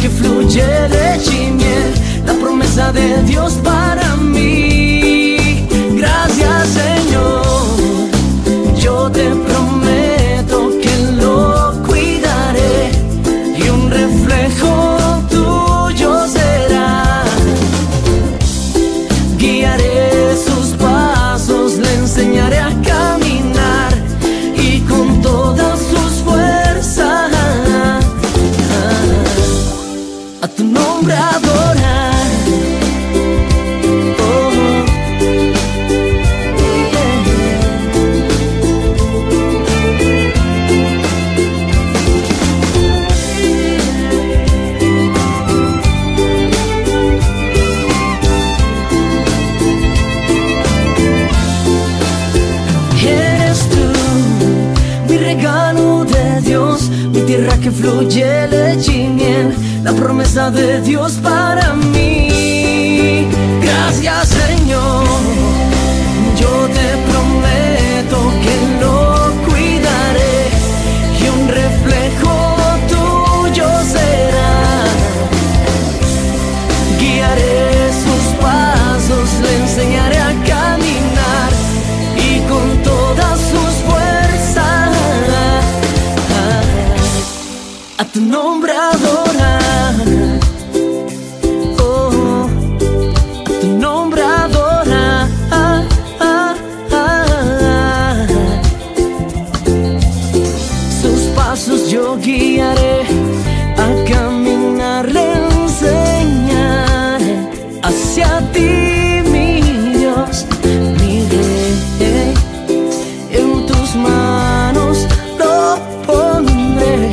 que fluye leche y miel, la promesa de Dios para mí. Gracias, Señor, yo te prometo que lo cuidaré y un reflejo tuyo será. Guiaré sus pasos, le enseñaré a caminar y con todas sus fuerzas a tu nombre adorar. Tierra que fluye leche y miel, la promesa de Dios para mí. Gracias, Señor, yo te prometo que lo cuidaré y un reflejo tuyo será. Guiaré sus pasos, le enseñaré a caminar y con todas sus fuerzas a tu nombre adorar. Oh, a tu nombre adorar. Sus pasos yo guiaré, a caminar le enseñaré. Hacia ti, mi Dios, miré, en tus manos lo pondré.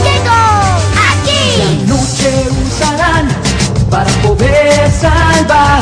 Para poder salvar